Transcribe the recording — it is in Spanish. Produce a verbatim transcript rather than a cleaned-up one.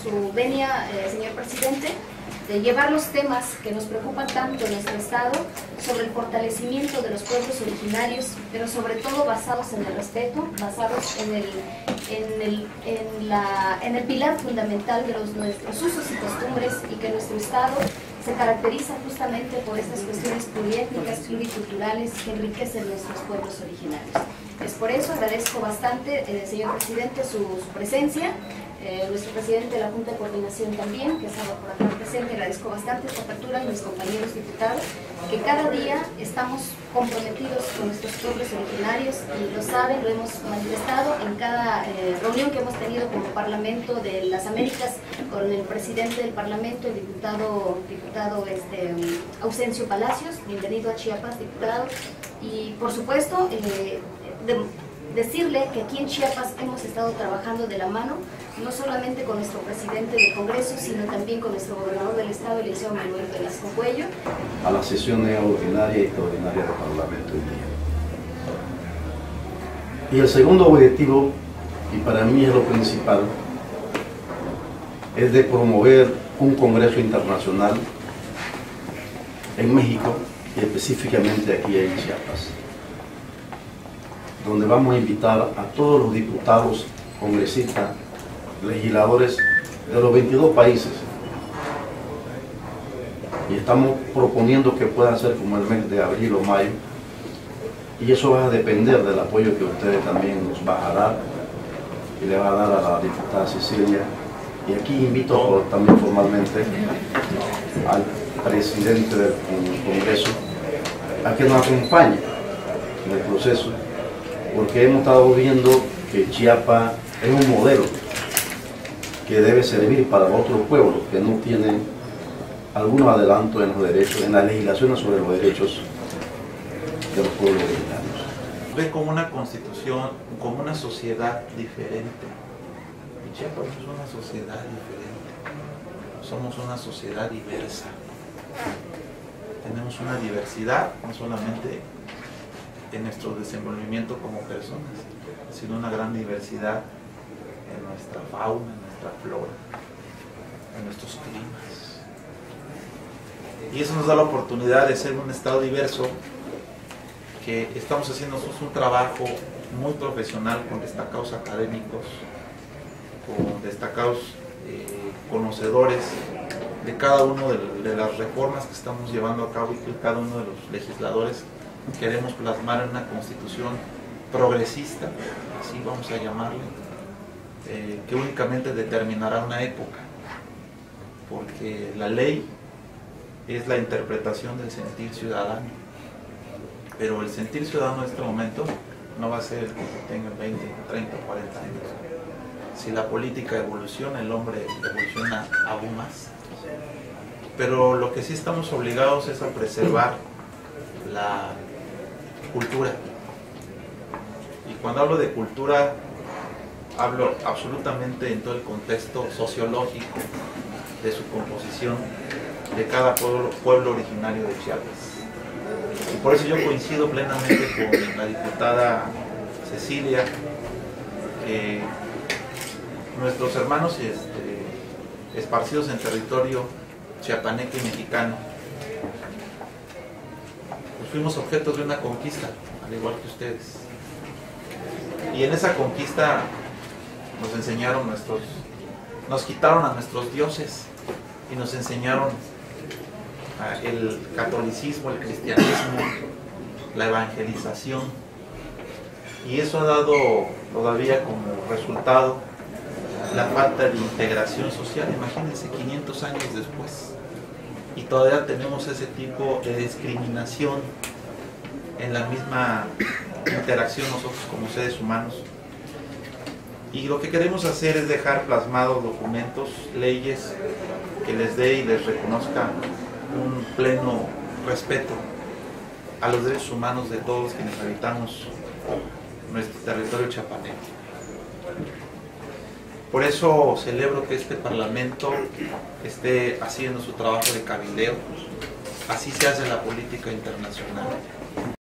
su venia, eh, señor presidente, de llevar los temas que nos preocupan tanto en nuestro Estado sobre el fortalecimiento de los pueblos originarios, pero sobre todo basados en el respeto, basados en el, en el, en la, en el pilar fundamental de los, nuestros usos y costumbres, y que nuestro Estado se caracteriza justamente por estas cuestiones pluriétnicas, pluriculturales que enriquecen nuestros pueblos originarios. Es por eso agradezco bastante, eh, señor presidente, su, su presencia. Eh, nuestro presidente de la Junta de Coordinación también, que estaba por acá presente, agradezco bastante esta apertura, y mis compañeros diputados, que cada día estamos comprometidos con nuestros pueblos originarios, y lo saben, lo hemos manifestado en cada eh, reunión que hemos tenido como Parlamento de las Américas, con el presidente del Parlamento, el diputado, diputado este, Ausencio Palacios. Bienvenido a Chiapas, diputado. Y por supuesto, eh, de, decirle que aquí en Chiapas hemos estado trabajando de la mano, no solamente con nuestro presidente del Congreso, sino también con nuestro gobernador del Estado, el licenciado Manuel Velasco Cuello. A la sesión ordinaria y extraordinaria del Parlamento indígena. Y el segundo objetivo, y para mí es lo principal, es de promover un Congreso internacional en México y específicamente aquí en Chiapas, donde vamos a invitar a todos los diputados, congresistas, legisladores de los veintidós países, y estamos proponiendo que pueda ser como el mes de abril o mayo, y eso va a depender del apoyo que ustedes también nos van a dar, y le va a dar a la diputada Cecilia. Y aquí invito por, también formalmente al presidente del Congreso a que nos acompañe en el proceso, porque hemos estado viendo que Chiapas es un modelo que debe servir para otros pueblos que no tienen algunos adelantos en los derechos, en las legislaciones sobre los derechos de los pueblos originarios. Ve como una constitución, como una sociedad diferente. Y Chiapas es una sociedad diferente. Somos una sociedad diversa. Tenemos una diversidad, no solamente en nuestro desenvolvimiento como personas, sino una gran diversidad en nuestra fauna, en nuestra flora, en nuestros climas. Y eso nos da la oportunidad de ser un estado diverso, que estamos haciendo un trabajo muy profesional con destacados académicos, con destacados eh, conocedores de cada una de, de las reformas que estamos llevando a cabo, y que cada uno de los legisladores queremos plasmar en una constitución progresista, así vamos a llamarle, eh, que únicamente determinará una época, porque la ley es la interpretación del sentir ciudadano, pero el sentir ciudadano en este momento no va a ser el que tenga veinte, treinta, cuarenta años. Si la política evoluciona, el hombre evoluciona aún más. Pero lo que sí estamos obligados es a preservar la cultura. Y cuando hablo de cultura, hablo absolutamente en todo el contexto sociológico de su composición de cada pueblo, pueblo originario de Chiapas. Y por eso yo coincido plenamente con la diputada Cecilia, que nuestros hermanos este, esparcidos en territorio chiapaneco y mexicano, pues fuimos objetos de una conquista, al igual que ustedes. Y en esa conquista nos enseñaron nuestros, nos quitaron a nuestros dioses y nos enseñaron el catolicismo, el cristianismo, la evangelización, y eso ha dado todavía como resultado la falta de integración social. Imagínense, quinientos años después, y todavía tenemos ese tipo de discriminación en la misma interacción nosotros como seres humanos. Y lo que queremos hacer es dejar plasmados documentos, leyes que les dé y les reconozca un pleno respeto a los derechos humanos de todos quienes habitamos nuestro territorio chiapaneco. Por eso celebro que este Parlamento esté haciendo su trabajo de cabildeo. Así se hace la política internacional.